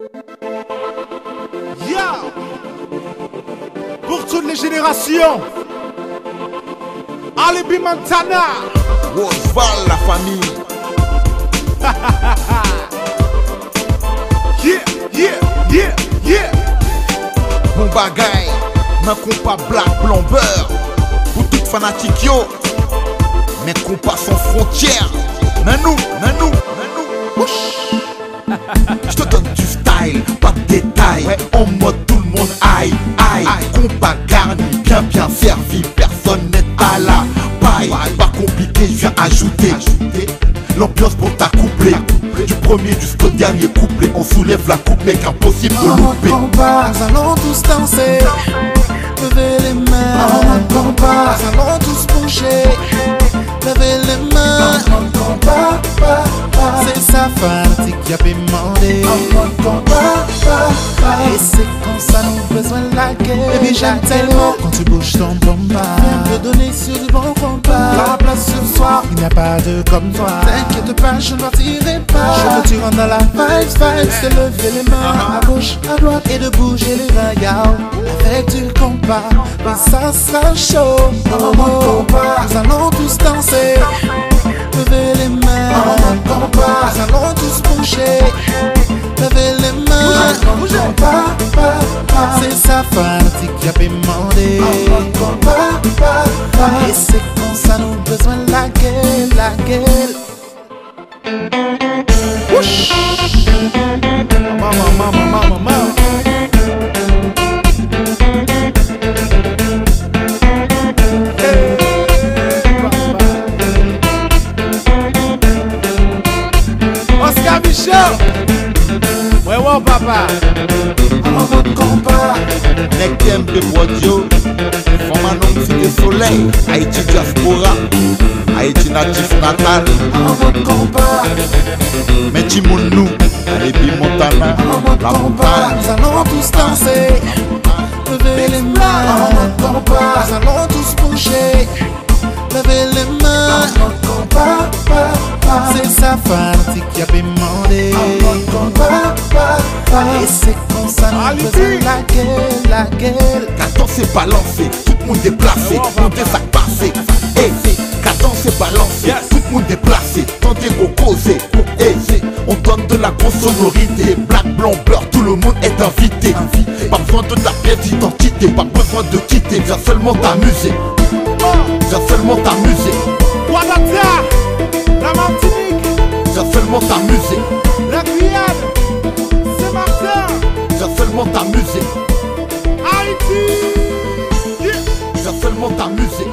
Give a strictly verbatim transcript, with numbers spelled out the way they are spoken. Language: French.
Yeah! Pour toutes les générations, Alibi Montana, Roseval, la famille. yeah, yeah, yeah, yeah. Mon bagay, nan compas black, blanc, beurre. Pour tout fanatique yo, mais compas sans frontières. Nanou, nanou, nanou. Je te donne du style, pas de détails. Ouais. En mode tout le monde aïe, aïe. Compas garni, bien bien servi. Personne n'est à la paille. Pas compliqué, je viens ajouter l'ambiance pour ta couplet. Du premier jusqu'au dernier couplet, on soulève la coupe, mec, impossible de louper. En mode compas, nous allons tous danser, lever les mains. En mode compas, nous allons tous bouger, lever les mains. En mode compas, c'est sa fanatique qui a demandé. En mode compas, et c'est comme ça nous besoin de la guerre. Baby, j'aime tellement quand tu bouges ton compas. Viens te donner sur du bon compas. La place ce soir, il n'y a pas de comme toi. T'inquiète pas, je ne partirai pas. Je veux que tu rentres dans la vibes, vibes. Se lever les mains à gauche, à droite et de bouger les reins, yao. Avec du compas, mais ça sera chaud. En mode compas, nous allons tous danser, lever les mains. En mode compas, nous allons tous bouger, lever les mains. Bougez, c'est sa fanatique qui a demandé. En mode compas, et c'est comme ça nous besoin de la gueule, la gueule. Whoosh! Mama, mama, mama, mama. Hey, papa. Oscar Michel. Ouais, ouais, papa. En mode compas, Nek tem pe Bodio, Foma non Cité Soleil, Haïti diaspora, Haïti natif natal, en mode compas, Meti Mounou, Alibi Montana, en mode la compas, montagne. nous allons tous danser, lever les mains. En mode compas, nous allons tous bouger, lever les mains. En mode compas, c'est sa fanatique qui a demandé. En mode compas, et c'est comme ça nous faisons la gueule, la gueule. Cadence c'est balancé, tout le monde déplacé, on désac passé. Eh, cadence c'est balancé, Yes. tout le monde déplacé, tentez vos causer. Eh, on donne de la grosse sonorité, black, blanc, beurre, tout le monde est invité. Pas besoin de ta pièce d'identité, pas besoin de quitter, viens seulement t'amuser. Viens seulement t'amuser, Guadalajara, la Martinique, viens seulement t'amuser, la Guyane, Saint-Martin, viens seulement t'amuser, Haïti. Yeah. viens seulement t'amuser.